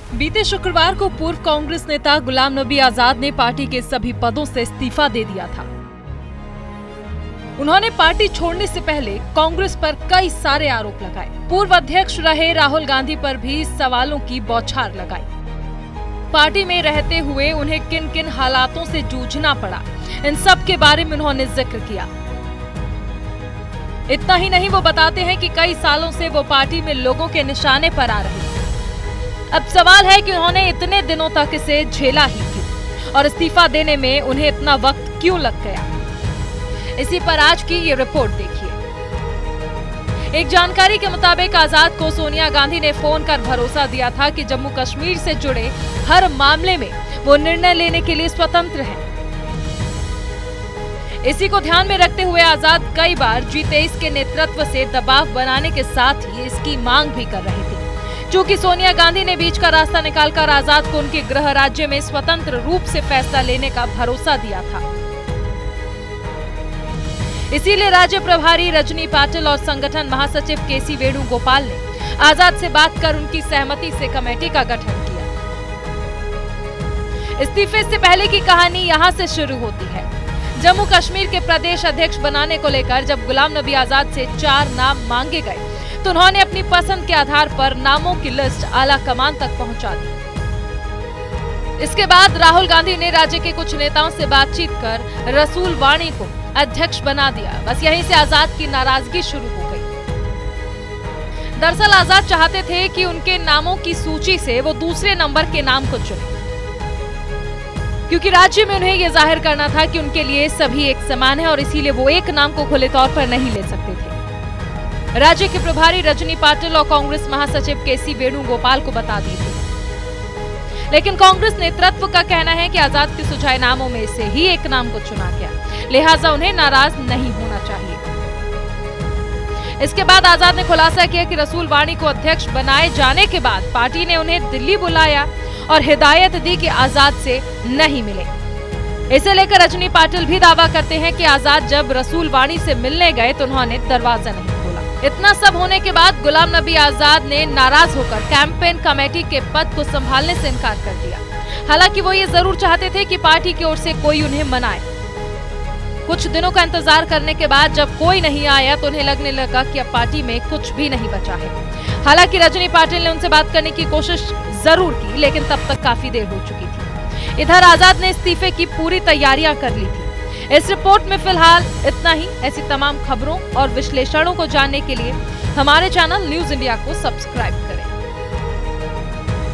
बीते शुक्रवार को पूर्व कांग्रेस नेता गुलाम नबी आजाद ने पार्टी के सभी पदों से इस्तीफा दे दिया था। उन्होंने पार्टी छोड़ने से पहले कांग्रेस पर कई सारे आरोप लगाए। पूर्व अध्यक्ष रहे राहुल गांधी पर भी सवालों की बौछार लगाई। पार्टी में रहते हुए उन्हें किन किन हालातों से जूझना पड़ा, इन सब के बारे में उन्होंने जिक्र किया। इतना ही नहीं, वो बताते हैं कि कई सालों से वो पार्टी में लोगों के निशाने पर आ रहे थे। अब सवाल है कि उन्होंने इतने दिनों तक इसे झेला ही क्यों और इस्तीफा देने में उन्हें इतना वक्त क्यों लग गया। इसी पर आज की ये रिपोर्ट देखिए। एक जानकारी के मुताबिक आजाद को सोनिया गांधी ने फोन कर भरोसा दिया था कि जम्मू कश्मीर से जुड़े हर मामले में वो निर्णय लेने के लिए स्वतंत्र हैं। इसी को ध्यान में रखते हुए आजाद कई बार G23 के नेतृत्व से दबाव बनाने के साथ ही इसकी मांग भी कर रहे थे। चूंकि सोनिया गांधी ने बीच का रास्ता निकालकर आजाद को उनके गृह राज्य में स्वतंत्र रूप से फैसला लेने का भरोसा दिया था, इसीलिए राज्य प्रभारी रजनी पाटिल और संगठन महासचिव केसी वेणुगोपाल ने आजाद से बात कर उनकी सहमति से कमेटी का गठन किया। इस्तीफे से पहले की कहानी यहां से शुरू होती है। जम्मू कश्मीर के प्रदेश अध्यक्ष बनाने को लेकर जब गुलाम नबी आजाद से 4 नाम मांगे गए तो उन्होंने अपनी पसंद के आधार पर नामों की लिस्ट आला कमान तक पहुंचा दी। इसके बाद राहुल गांधी ने राज्य के कुछ नेताओं से बातचीत कर रसूल वाणी को अध्यक्ष बना दिया। बस यहीं से आजाद की नाराजगी शुरू हो गई। दरअसल आजाद चाहते थे कि उनके नामों की सूची से वो दूसरे नंबर के नाम को चुने, क्योंकि राज्य में उन्हें यह जाहिर करना था कि उनके लिए सभी एक समान है और इसीलिए वो एक नाम को खुले तौर पर नहीं ले सकते थे। राज्य के प्रभारी रजनी पाटिल और कांग्रेस महासचिव केसी वेणुगोपाल को बता दी थी, लेकिन कांग्रेस नेतृत्व का कहना है कि आजाद के सुझाए नामों में से ही एक नाम को चुना गया, लिहाजा उन्हें नाराज नहीं होना चाहिए। इसके बाद आजाद ने खुलासा किया कि रसूल वाणी को अध्यक्ष बनाए जाने के बाद पार्टी ने उन्हें दिल्ली बुलाया और हिदायत दी कि आजाद से नहीं मिले। इसे लेकर रजनी पाटिल भी दावा करते हैं कि आजाद जब रसूल वाणी से मिलने गए तो उन्होंने दरवाजा नहीं खोला। इतना सब होने के बाद गुलाम नबी आजाद ने नाराज होकर कैंपेन कमेटी के पद को संभालने से इनकार कर दिया। हालांकि वो ये जरूर चाहते थे कि पार्टी की ओर से कोई उन्हें मनाए। कुछ दिनों का इंतजार करने के बाद जब कोई नहीं आया तो उन्हें लगने लगा कि अब पार्टी में कुछ भी नहीं बचा है। हालांकि रजनी पाटिल ने उनसे बात करने की कोशिश जरूर की, लेकिन तब तक काफी देर हो चुकी थी। इधर आजाद ने इस्तीफे की पूरी तैयारियां कर ली थी। इस रिपोर्ट में फिलहाल इतना ही। ऐसी तमाम खबरों और विश्लेषणों को जानने के लिए हमारे चैनल न्यूज इंडिया को सब्सक्राइब करें।